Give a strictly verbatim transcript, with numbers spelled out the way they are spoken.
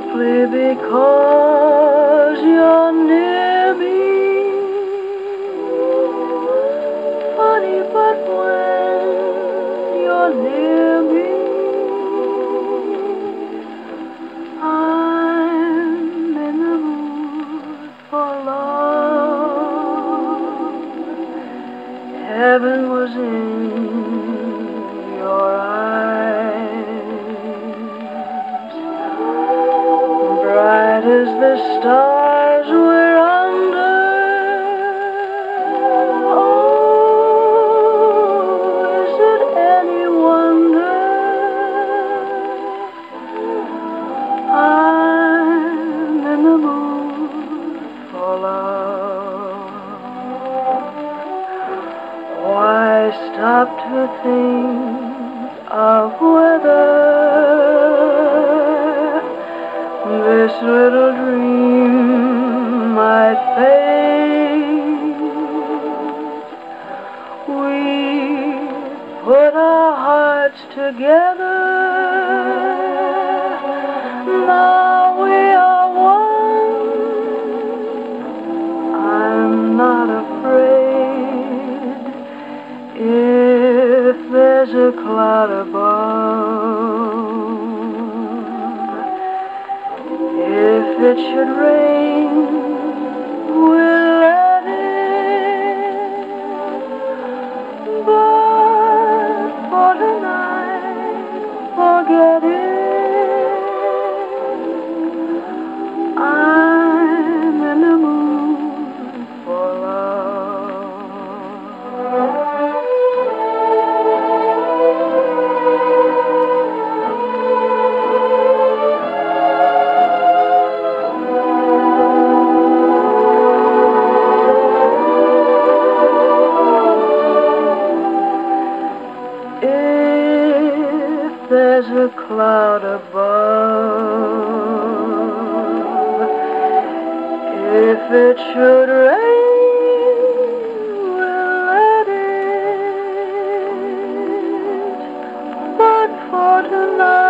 simply because you're near me. Funny, but when you're near me, I'm in the mood for love. Heaven was in your eyes, bright as the stars we're under. Oh, is it any wonder I'm in the mood for love? Why stop to think of whether this little dream might fade? We put our hearts together, now we are one. I'm not afraid if there's a cloud above. If it should rain, we'll let it. But for tonight, forget it. I'm in the mood for there's a cloud above. If it should rain, we'll let it. But for tonight,